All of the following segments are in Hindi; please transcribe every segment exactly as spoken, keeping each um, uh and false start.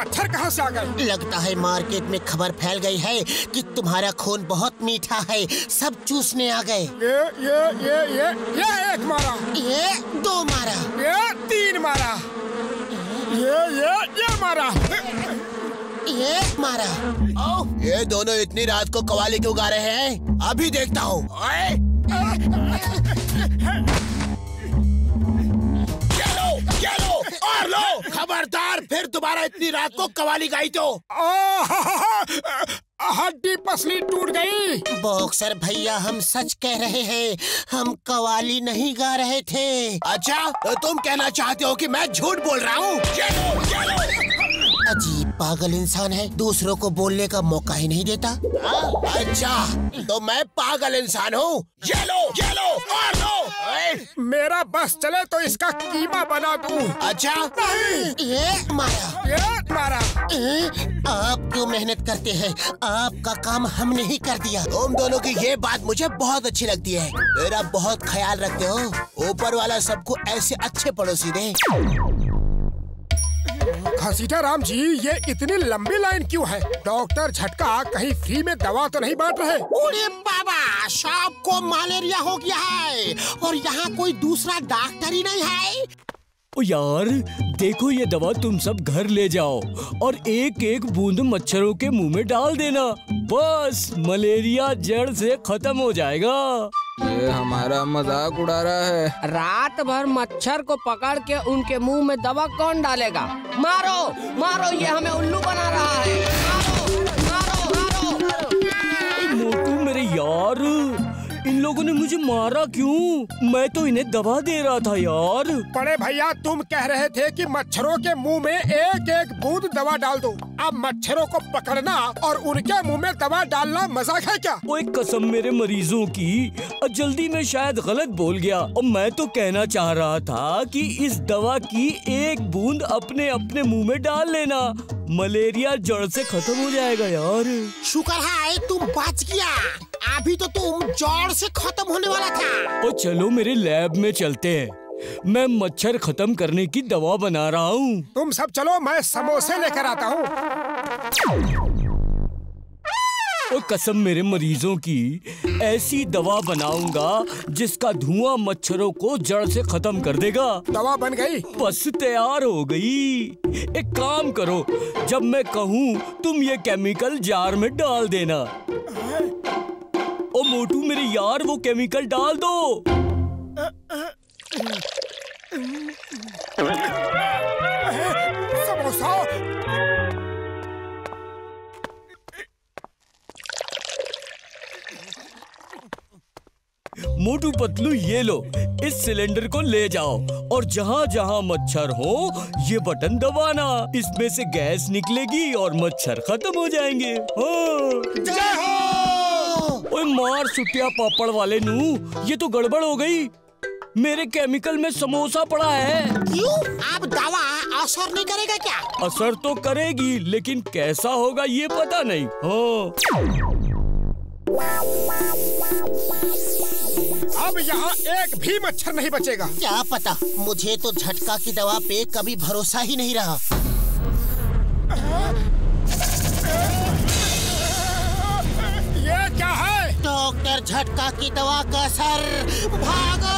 मच्छर कहाँ से आ गए? लगता है मार्केट में खबर फैल गई है कि तुम्हारा खून बहुत मीठा है, सब चूसने आ गए। ये ये ये ये ये एक मारा, ये दो मारा, ये तीन मारा, ये ये ये मारा, ये मारा। ओ, ये दोनों इतनी रात को कवाली क्यों गा रहे हैं? अभी देखता हूँ। और लो, खबरदार फिर दोबारा इतनी रात को कवाली गाई तो हड्डी पसली टूट गई। बॉक्सर भैया हम सच कह रहे हैं, हम कवाली नहीं गा रहे थे। अच्छा, तो तुम कहना चाहते हो कि मैं झूठ बोल रहा हूँ? चलो चलो। अजीब पागल इंसान है, दूसरों को बोलने का मौका ही नहीं देता। आ, अच्छा, तो मैं पागल इंसान हूँ? ये लो, ये लो, और लो। मेरा बस चले तो इसका कीमा बना दूं। अच्छा, नहीं। ये मारा, ये मारा। ए, आप क्यों मेहनत करते हैं? आपका काम हमने ही कर दिया। तुम दोनों की ये बात मुझे बहुत अच्छी लगती है। मेरा बहुत ख्याल रखते हो। ऊपर वाला सबको ऐसे अच्छे पड़ोसी दे। घसीटा राम जी, ये इतनी लंबी लाइन क्यों है? डॉक्टर झटका कहीं फ्री में दवा तो नहीं बांट रहे? अरे बाबा, सांप को मलेरिया हो गया है और यहाँ कोई दूसरा डॉक्टर ही नहीं है। ओ यार, देखो ये दवा तुम सब घर ले जाओ और एक एक बूंद मच्छरों के मुंह में डाल देना, बस मलेरिया जड़ से खत्म हो जाएगा। ये हमारा मजाक उड़ा रहा है। रात भर मच्छर को पकड़ के उनके मुंह में दवा कौन डालेगा? मारो मारो, ये हमें उल्लू बना रहा है। मारो मारो मारो। मोटू मेरे यार, इन लोगों ने मुझे मारा क्यों? मैं तो इन्हें दवा दे रहा था यार। बड़े भैया, तुम कह रहे थे कि मच्छरों के मुंह में एक एक बूंद दवा डाल दो। अब मच्छरों को पकड़ना और उनके मुंह में दवा डालना मजाक है क्या? वो एक कसम मेरे मरीजों की, जल्दी में शायद गलत बोल गया और मैं तो कहना चाह रहा था कि इस दवा की एक बूंद अपने अपने मुंह में डाल लेना, मलेरिया जड़ से खत्म हो जाएगा यार। शुक्र है तुम बच गया, अभी तो तुम जड़ से खत्म होने वाला था। और चलो मेरे लैब में चलते हैं, मैं मच्छर खत्म करने की दवा बना रहा हूँ। तुम सब चलो, मैं समोसे लेकर आता हूँ। और कसम मेरे मरीजों की, ऐसी दवा बनाऊंगा जिसका धुआं मच्छरों को जड़ से खत्म कर देगा। दवा बन गई? बस तैयार हो गई। एक काम करो, जब मैं कहूँ तुम ये केमिकल जार में डाल देना। ओ मोटू मेरे यार, वो केमिकल डाल दो। समोसा। मोटू पतलू, ये लो, इस सिलेंडर को ले जाओ और जहाँ जहाँ मच्छर हो ये बटन दबाना, इसमें से गैस निकलेगी और मच्छर खत्म हो जाएंगे। हाँ। जय हो। ओए मार सुटिया पापड़ वाले नू, ये तो गड़बड़ हो गई। मेरे केमिकल में समोसा पड़ा है। क्यों? अब दवा असर नहीं करेगा क्या? असर तो करेगी, लेकिन कैसा होगा ये पता नहीं। हाँ। अब यहाँ एक भी मच्छर नहीं बचेगा। क्या पता, मुझे तो झटका की दवा पे कभी भरोसा ही नहीं रहा। ये क्या है? डॉक्टर झटका की दवा का असर। भागो!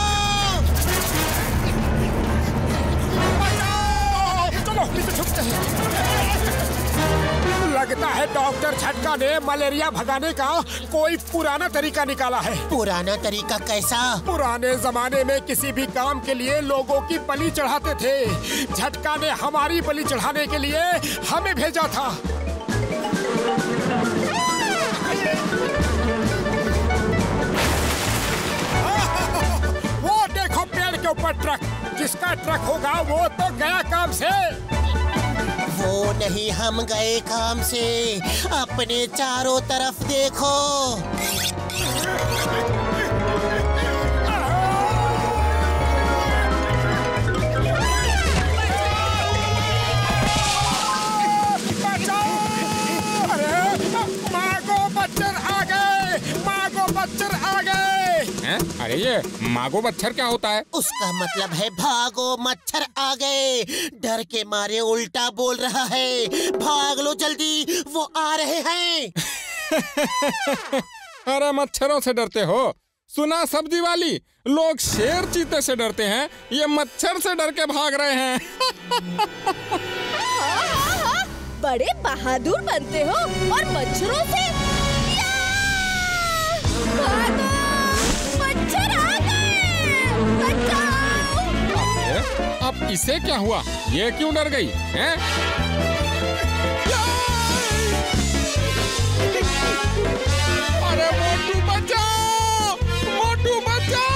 चलो नीचे छुपते हैं। लगता है डॉक्टर झटका ने मलेरिया भगाने का कोई पुराना तरीका निकाला है। पुराना तरीका कैसा? पुराने जमाने में किसी भी काम के लिए लोगों की बलि चढ़ाते थे। झटका ने हमारी बलि चढ़ाने के लिए हमें भेजा था। वो देखो पेड़ के ऊपर ट्रक, जिसका ट्रक होगा वो तो गया काम से। वो नहीं, हम गए काम से। अपने चारों तरफ देखो। मागो मच्छर आ गए, मागो मच्छर आ गए। हैं? अरे ये मागो मच्छर क्या होता है? उसका मतलब है भागो मच्छर आ गए। डर के मारे उल्टा बोल रहा है। भाग लो जल्दी, वो आ रहे हैं। अरे मच्छरों से डरते हो? सुना सब्जी वाली, लोग शेर चीते से डरते हैं, ये मच्छर से डर के भाग रहे हैं। हाँ, हाँ, हाँ, बड़े बहादुर बनते हो और मच्छरों से भागो, मच्छर आ गए, बचाओ। अब इसे क्या हुआ? ये क्यों डर गई हैं? अरे मोटू बचाओ, मोटू बचाओ।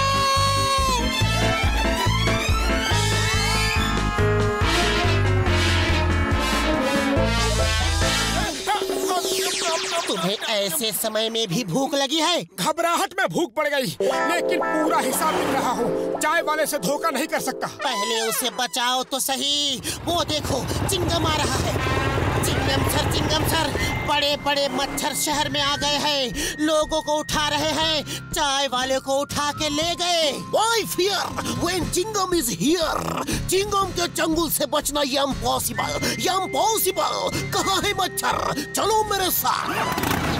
तुम्हें ऐसे समय में भी भूख लगी है? घबराहट में भूख पड़ गई, लेकिन पूरा हिसाब लिख रहा हूँ। चाय वाले से धोखा नहीं कर सकता। पहले उसे बचाओ तो सही। वो देखो, चिंगम आ रहा है। चिंगम सर, चिंगम सर, बड़े बड़े मच्छर शहर में आ गए हैं। लोगों को उठा रहे हैं। चाय वाले को उठा के ले गए। Why fear when Chingam is here? Chingam के चंगुल से बचना ये इम्पॉसिबल, ये इम्पॉसिबल। कहाँ है मच्छर? चलो मेरे साथ।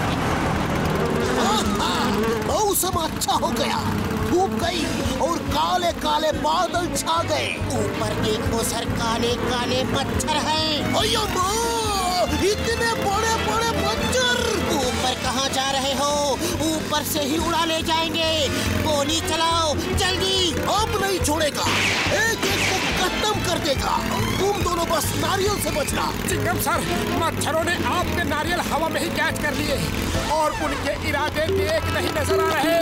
मौसम अच्छा हो गया, धूप गई और काले काले बादल छा गए। ऊपर देखो सर, काले काले मच्छर हैं। अयो माँ, इतने बड़े बड़े मच्छर। ऊपर कहाँ जा रहे हो? ऊपर से ही उड़ा ले जाएंगे। गोली चलाओ जल्दी। अब नहीं छोड़ेगा, एक एक को खत्म कर देगा। तुम दोनों बस नारियल से बचना। चिंगम सर, मच्छरों ने आपके नारियल हवा में ही कैच कर लिए और उनके इरादे नेक नहीं नजर आ रहे।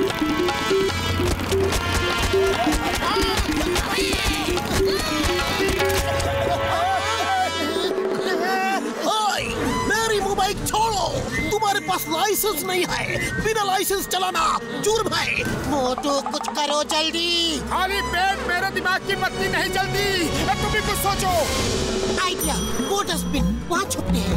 मेरी मोबाइल छोड़ो, तुम्हारे पास लाइसेंस नहीं है। बिना लाइसेंस चलाना जुर्म है। मोटू कुछ करो जल्दी। खाली पेट मेरे दिमाग की बत्ती नहीं जलती। तुम भी कुछ सोचो। आइडिया, वो डस्टबिन वहाँ छुपते हैं।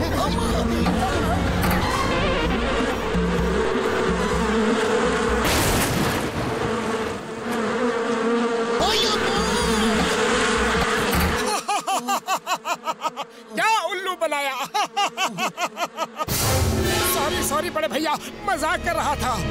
क्या उल्लू बनाया। सॉरी सॉरी बड़े भैया, मजाक कर रहा था।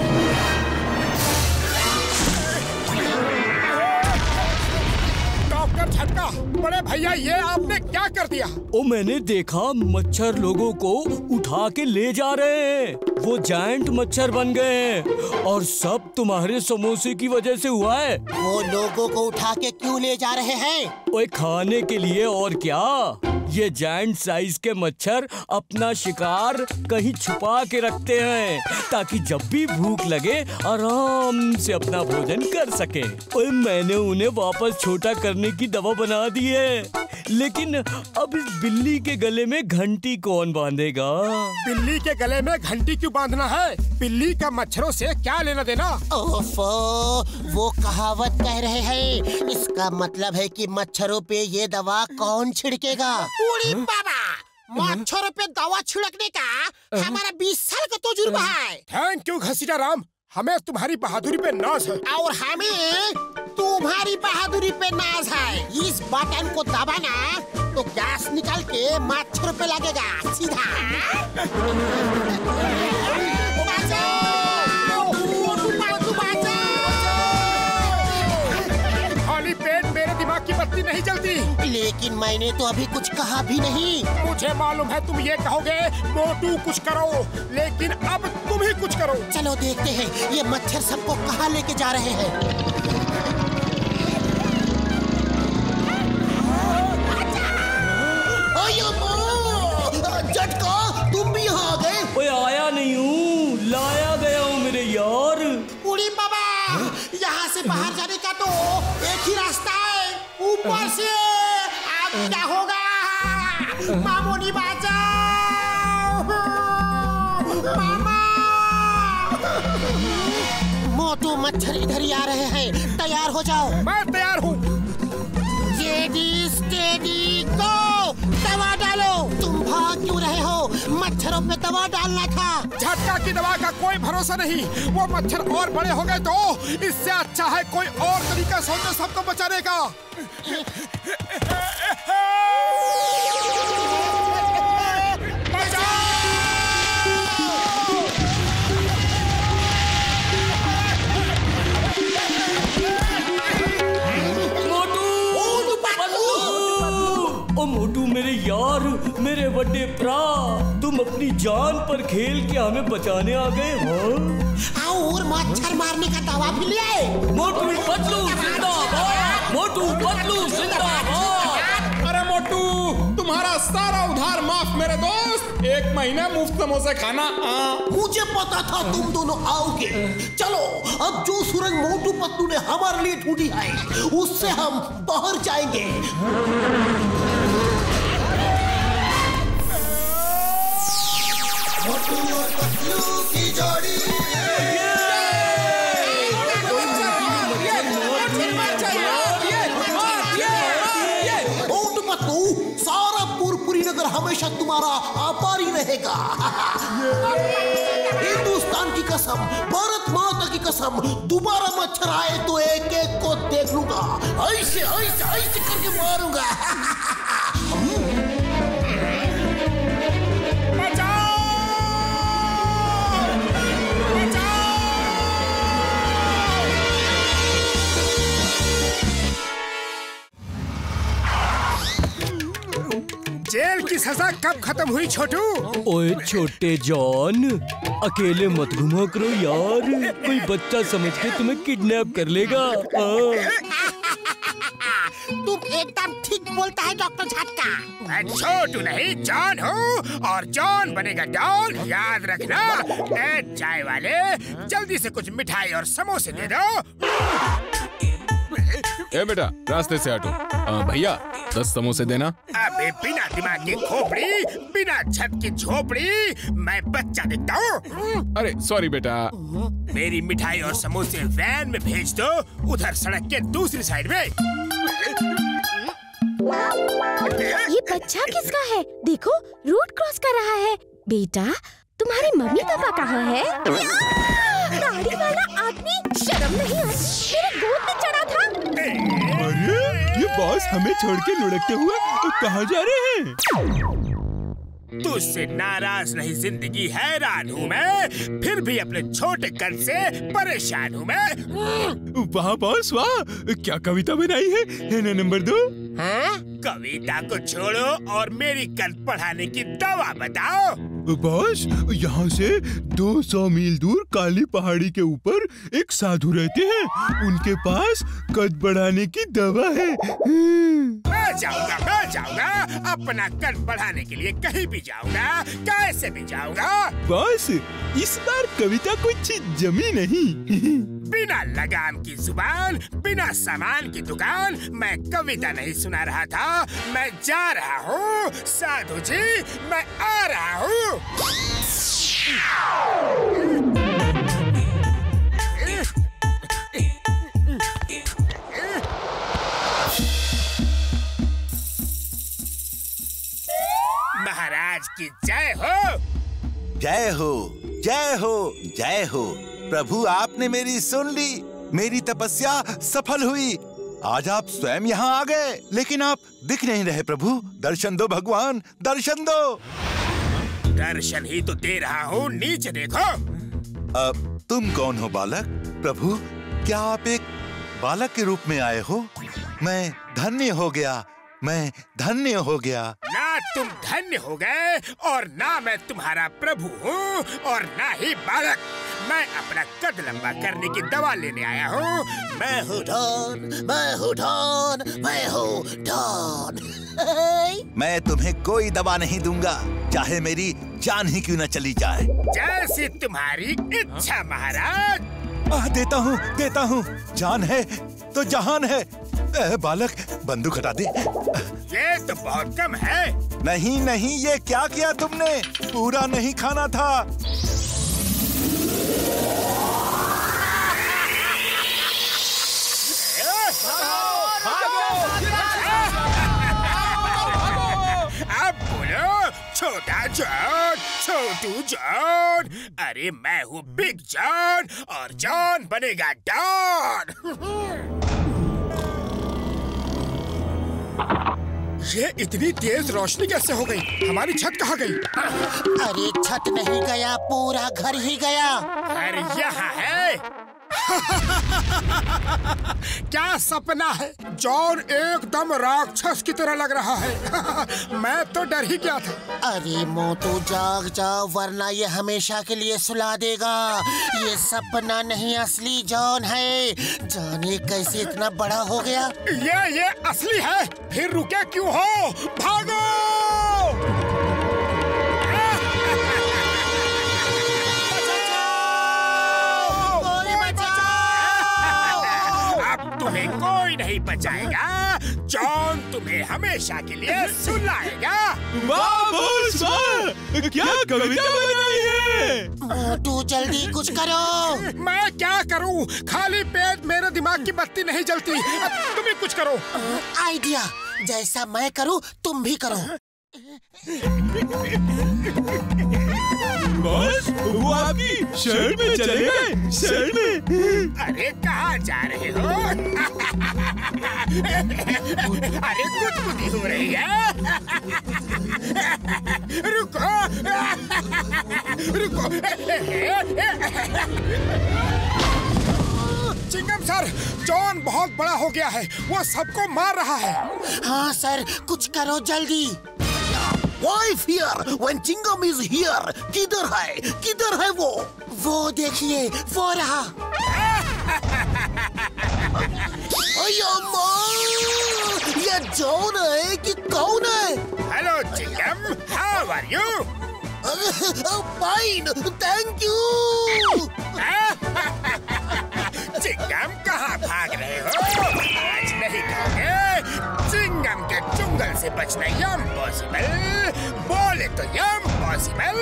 डॉक्टर झटका, बड़े भैया ये आपने क्या कर दिया? ओ मैंने देखा मच्छर लोगों को उठा के ले जा रहे हैं। वो जायंट मच्छर बन गए हैं और सब तुम्हारे समोसे की वजह से हुआ है। वो लोगों को उठा के क्यों ले जा रहे हैं? ओए खाने के लिए, और क्या। ये जायंट साइज के मच्छर अपना शिकार कहीं छुपा के रखते हैं ताकि जब भी भूख लगे आराम से अपना भोजन कर सके। ओए मैंने उन्हें वापस छोटा करने की दवा बना दी है, लेकिन अब इस बिल्ली के गले में घंटी कौन बांधेगा? बिल्ली के गले में घंटी क्यों बांधना है? बिल्ली का मच्छरों से क्या लेना देना? ओफो, वो कहावत कह रहे हैं। इसका मतलब है कि मच्छरों पे ये दवा कौन छिड़केगा? उड़ी बाबा, मच्छरों पे दवा छिड़कने का हमारा बीस साल का तजुर्बा है। थैंक यू घसीटा राम, हमें तुम्हारी बहादुरी पे नाज है। और हमें तुम्हारी बहादुरी पे नाज है। इस बटन को दबाना तो गैस निकल के मच्छर पे लगेगा सीधा। खाली पेट मेरे दिमाग की बत्ती नहीं जलती। लेकिन मैंने तो अभी कुछ कहा भी नहीं। मुझे मालूम है तुम ये कहोगे मोटू कुछ करो, लेकिन अब तुम ही कुछ करो। चलो देखते हैं ये मच्छर सबको कहाँ लेके जा रहे हैं। झटका, तुम भी यहाँ आ गए? ओए आया नहीं हूँ, लाया गया हूँ मेरे यार। उड़ी बाबा, यहाँ से बाहर जाने का तो एक ही रास्ता है, ऊपर से। अब क्या होगा? मामोनी बचाओ, मामा। मोटू मच्छर इधर ही आ रहे हैं, तैयार हो जाओ। मैं तैयार हूँ। स्टेडी स्टेडी गो, दवा डालो। तुम भाग क्यों रहे हो? मच्छरों पे दवा डालना था। झटका की दवा का कोई भरोसा नहीं, वो मच्छर और बड़े हो गए तो इससे अच्छा है कोई और तरीका सोचो सबको बचाने का। ओ मोटू मेरे यार, मेरे बड़े भरा, तुम अपनी जान पर खेल के हमें बचाने आ गए हो। और मच्छर मारने का दवा भी ले आए। मोटू पतलू जिंदाबाद, मोटू पतलू जिंदाबाद। अरे मोटू, तुम्हारा सारा उधार माफ मेरे दोस्त। एक महीना मुफ्त समोसे खाना। आ। मुझे पता था तुम दोनों आओगे। चलो अब जो सुरंग मोटू पतलू ने हमारे लिए ढूंढी है उससे हम बाहर जाएंगे। मोटू और पतलू की जोड़ी। मोटू पतलू, सारा पुरपुरी नगर हमेशा तुम्हारा आभारी रहेगा। हिंदुस्तान की कसम, भारत माता की कसम, दोबारा मच्छर आए तो एक एक को देख लूंगा, ऐसे ऐसे ऐसे करके मारूंगा। जेल की सजा कब खत्म हुई छोटू? ओए छोटे जॉन, अकेले मत घुमा करो यार, कोई बच्चा समझ के तुम्हें किडनैप कर लेगा। तुम एकदम ठीक बोलता है डॉक्टर झटका। मैं छोटू नहीं जॉन हूँ और जॉन बनेगा डॉन, याद रखना। ए चाय वाले, जल्दी से कुछ मिठाई और समोसे दे दो। ए बेटा, रास्ते से हटो। भैया दस समोसे देना। अबे बिना दिमाग की खोपड़ी, बिना छत की झोपड़ी, मैं बच्चा दिखता हूँ? अरे सॉरी बेटा। मेरी मिठाई और समोसे वैन में भेज दो, उधर सड़क के दूसरी साइड में। ये बच्चा किसका है? देखो रोड क्रॉस कर रहा है। बेटा तुम्हारी मम्मी पापा कहाँ है? दाढ़ी वाला आदमी, शर्म नहीं आती? मेरे गोद में चढ़ा था। अरे ये बॉस हमें छोड़ के लुढ़कते हुए कहाँ जा रहे हैं? तुझसे नाराज नहीं जिंदगी हैरान हूँ मैं, फिर भी अपने छोटे कद से परेशान हूँ मैं। वाह बॉस वाह, क्या कविता बनाई है, है ना नंबर दो? हाँ? कविता को छोड़ो और मेरी कद बढ़ाने की दवा बताओ। बॉस, यहाँ से दो सौ मील दूर काली पहाड़ी के ऊपर एक साधु रहते हैं, उनके पास कद बढ़ाने की दवा है। मैं जाऊंगा, मैं जाऊंगा, अपना कद बढ़ाने के लिए कहीं भी जाऊंगा, कैसे भी जाऊंगा। बॉस, इस बार कविता कुछ जमी नहीं। बिना लगाम की जुबान, बिना सामान की दुकान, मैं कविता नहीं सुना रहा था, मैं जा रहा हूँ। साधु जी, मैं आ रहा हूँ। महाराज की जय हो। जय हो, जय हो, जय हो। प्रभु आपने मेरी सुन ली, मेरी तपस्या सफल हुई। आज आप स्वयं यहाँ आ गए, लेकिन आप दिख नहीं रहे प्रभु। दर्शन दो भगवान, दर्शन दो। दर्शन ही तो दे रहा हूँ, नीचे देखो। अब तुम कौन हो बालक? प्रभु क्या आप एक बालक के रूप में आए हो? मैं धन्य हो गया, मैं धन्य हो गया। ना तुम धन्य हो गए और ना मैं तुम्हारा प्रभु हूँ और ना ही बालक। मैं अपना कद लंबा करने की दवा लेने आया हूँ। मैं हूँ डॉन, मैं हूँ डॉन, मैं हूँ डॉन। मैं तुम्हें कोई दवा नहीं दूंगा, चाहे मेरी जान ही क्यों न चली जाए। जैसी तुम्हारी इच्छा महाराज। आ, देता हूँ, देता हूँ। जान है तो जहान है। ए, बालक बंदूक हटा दे। ये तो बहुत कम है। नहीं नहीं, ये क्या किया तुमने? पूरा नहीं खाना था। अब बोलो मोटू जॉन। अरे मैं हूँ बिग जॉन और जॉन बनेगा डॉन। ये इतनी तेज रोशनी कैसे हो गई? हमारी छत कहाँ गई? अरे छत नहीं गया, पूरा घर ही गया। अरे यहाँ है। क्या सपना है? जॉन एकदम राक्षस की तरह लग रहा है। मैं तो डर ही गया था। अरे मोटू जाग जाओ, वरना ये हमेशा के लिए सुला देगा। ये सपना नहीं, असली जॉन है। जाने कैसे इतना बड़ा हो गया। ये ये असली है। फिर रुके क्यों हो? भागो! तुम्हें कोई नहीं बचाएगा। जॉन तुम्हें हमेशा के लिए सुलाएगा। वाह बॉस वाह, क्या कविता बनाई है। मोटू जल्दी कुछ करो। मैं क्या करूं? खाली पेट मेरे दिमाग की बत्ती नहीं जलती। अब तुम ही कुछ करो। आइडिया, जैसा मैं करूं तुम भी करो। बॉस वो आपकी शर्ट में चले गए। शर्ट में। अरे कहाँ जा रहे हो? अरे गुदगुदी हो रही है। रुको रुको। चिंगम सर, जॉन बहुत बड़ा हो गया है। वो सबको मार रहा है। हाँ सर, कुछ करो जल्दी। Why fear when Chingam is here? किधर है? किधर है वो? वो देखिए, वो रहा। अय्या ये जॉन है कि कौन है? हेलो चिंगम, how are you? Fine, thank you. चिंगम कहाँ भाग रहे हो? आज नहीं खाओगे। चिंगम के चुंगल से बचना इम्पॉसिबल। बोले तो इम्पॉसिबल।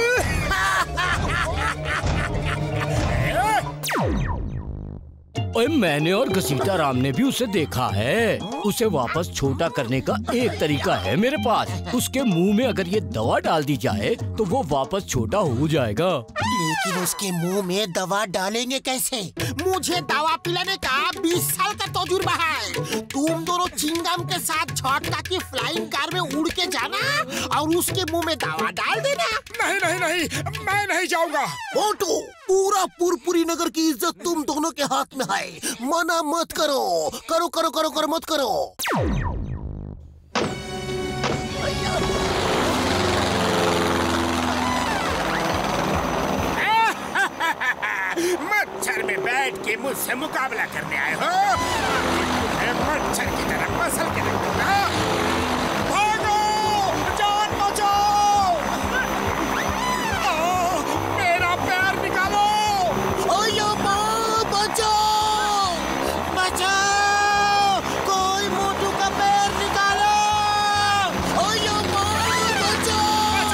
ओए, मैंने और घसीटा राम ने भी उसे देखा है। उसे वापस छोटा करने का एक तरीका है मेरे पास। उसके मुंह में अगर ये दवा डाल दी जाए तो वो वापस छोटा हो जाएगा। लेकिन उसके मुंह में दवा डालेंगे कैसे? मुझे दवा पिलाने का बीस साल का तजुर्बा है। तुम दोनों चिंगम के साथ झटका की फ्लाइंग कार में उड़ के जाना और उसके मुंह में दवा डाल देना। नहीं नहीं नहीं, मैं नहीं जाऊंगा। मोटू, पूरा पुरपुरी नगर की इज्जत तुम दोनों के हाथ में है। मना मत करो। करो करो करो करो मत करो। मच्छर में बैठ के मुझसे मुकाबला करने आए हो? मच्छर की तरह मसल के रखना। भागो! जान बचाओ! मेरा पैर निकालो! ओयो माँ, बचाओ! बचाओ! कोई मोटू का पैर निकालो! ओयो माँ, बचाओ!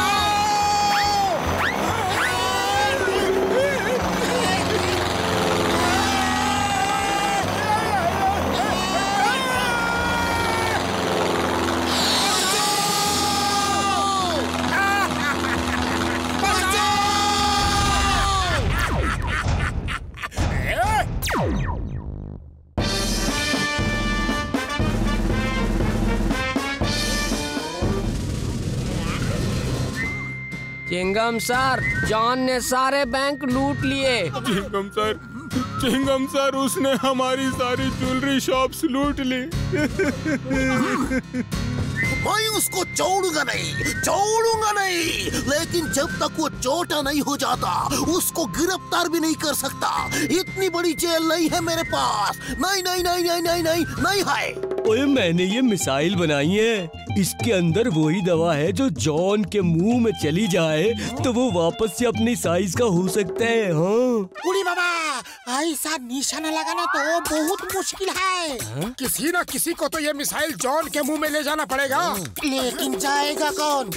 चिंगम सर, जॉन ने सारे बैंक लूट लिए। चिंगम सर, चिंगम सर, उसने हमारी सारी ज्वेलरी शॉप्स लूट ली। मैं उसको छोड़ूंगा नहीं, छोड़ूंगा नहीं। लेकिन जब तक वो छोटा नहीं हो जाता, उसको गिरफ्तार भी नहीं कर सकता। इतनी बड़ी जेल नहीं है मेरे पास। नहीं नहीं नहीं नहीं नहीं नहीं नहीं है। ओए, मैंने ये मिसाइल बनाई है। इसके अंदर वही दवा है जो जॉन के मुंह में चली जाए तो वो वापस से अपनी साइज का हो सकता है। हाँ उड़ी बाबा, ऐसा निशाना लगाना तो बहुत मुश्किल है। हा? किसी ना किसी को तो ये मिसाइल जॉन के मुंह में ले जाना पड़ेगा। लेकिन जाएगा कौन?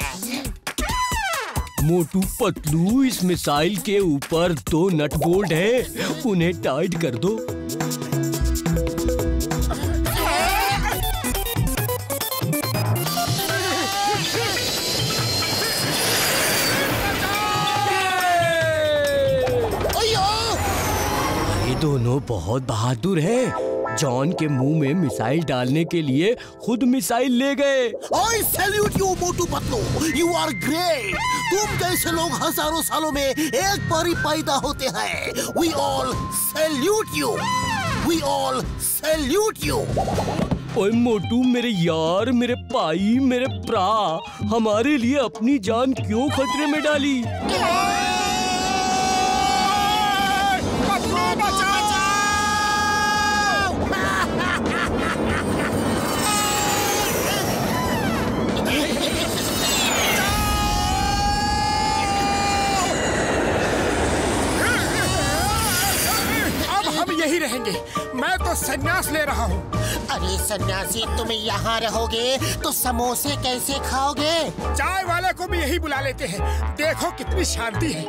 मोटू पतलू, इस मिसाइल के ऊपर दो नट बोल्ट है, उन्हें टाइट कर दो। ये दोनों बहुत बहादुर हैं। जॉन के मुंह में मिसाइल डालने के लिए खुद मिसाइल ले गए। I salute you, Motu Patlu. You are great। तुम जैसे लोग हजारों सालों में एक बार ही पैदा होते हैं। We all salute you। We all salute you। ओए मोटू, मेरे यार, मेरे भाई, मेरे प्रा, हमारे लिए अपनी जान क्यों खतरे में डाली? यही रहेंगे। मैं तो संन्यास ले रहा हूँ। अरे सन्यासी, तुम यहाँ रहोगे तो समोसे कैसे खाओगे? चाय वाले को भी यही बुला लेते हैं। देखो कितनी शांति है।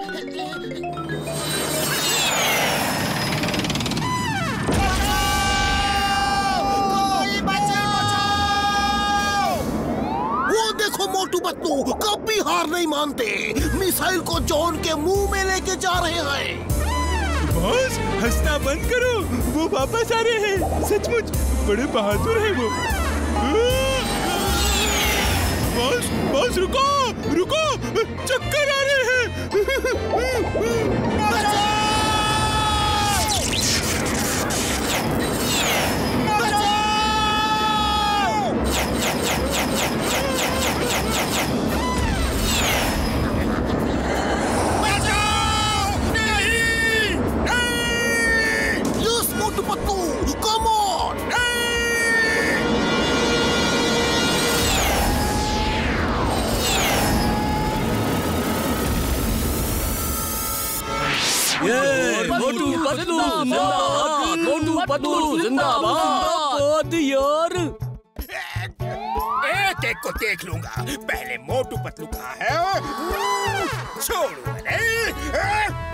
वो देखो मोटू पतलू कभी हार नहीं मानते। मिसाइल को जॉन के मुंह में लेके जा रहे हैं। बॉस, हंसना बंद करो, वो वापस आ रहे हैं। सचमुच बड़े बहादुर हैं वो। बॉस, बॉस रुको, रुको, चक्कर आ रहे हैं। मोटू पतलू जिंदाबाद, मोटू पतलू जिंदाबाद यार। एक एक को देख लूंगा। पहले मोटू पतलू कहाँ है? छोड़ो।